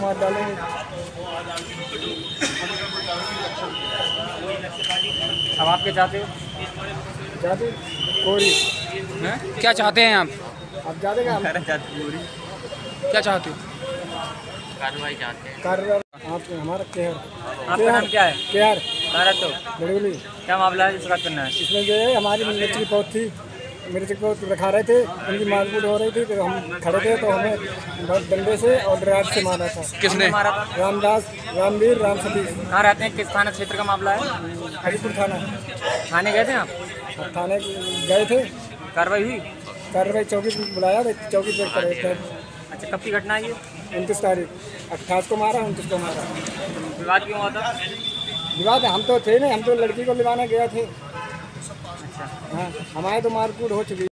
मार डालेंगे। अब आप क्या चाहते हो? जाते कोरी क्या चाहते हैं आप? अब जाते क्या क्या चाहते हो? कार्रवाई चाहते हैं। कार्य आप हमारा केयर। आपका नाम क्या है? केयर भारत हो। बड़ोली। क्या मामला है जिसका करना है? इसमें जो है हमारी मिर्च की पौध थी, मिर्च को रखा रहे थे, उनकी मारपीट हो रही थी, तो हम खड़े थे तो हमें डंडे से और ड्राइव से मारा था। किसने मारा था? रामदास, रामवीर, राम सतीश। कहाँ रहते हैं? किस थाना क्षेत्र का मामला है? हरिपुर थाना। थाने गए थे आप? थाने गए थे, कार्रवाई हुई? कार्रवाई चौकी बुलाया, चौकी पर करे थे। अच्छा, कब की घटना है ये? 29 तारीख, 28 को मारा, 29 को मारा। विवाद क्यों हुआ था? विवाद हम तो थे नहीं, हम तो लड़की को लिवाने गए थे। अच्छा। हाँ, हमारे तो मारकूट हो चुकी।